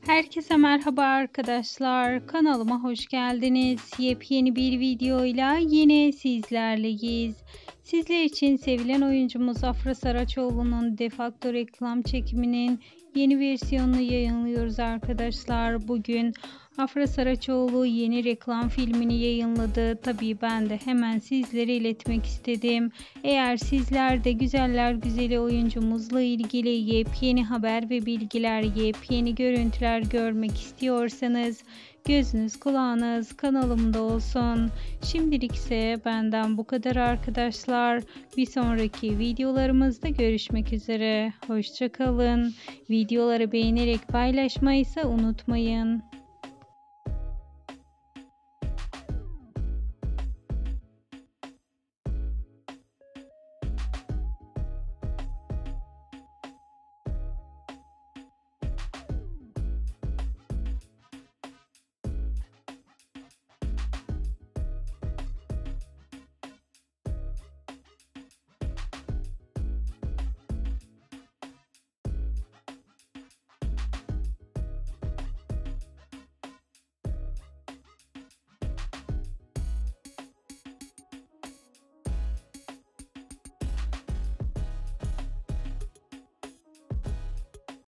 Herkese merhaba arkadaşlar. Kanalıma hoş geldiniz. Yepyeni bir videoyla yine sizlerleyiz. Sizler için sevilen oyuncumuz Afra Saraçoğlu'nun Defakto reklam çekiminin yeni versiyonunu yayınlıyoruz arkadaşlar. Bugün Afra Saraçoğlu yeni reklam filmini yayınladı. Tabii ben de hemen sizlere iletmek istedim. Eğer sizler de güzeller güzeli oyuncumuzla ilgili yepyeni haber ve bilgiler, yepyeni görüntüler görmek istiyorsanız gözünüz kulağınız kanalımda olsun. Şimdilik ise benden bu kadar arkadaşlar. Bir sonraki videolarımızda görüşmek üzere. Hoşça kalın. Videoları beğenerek paylaşmayı ise unutmayın.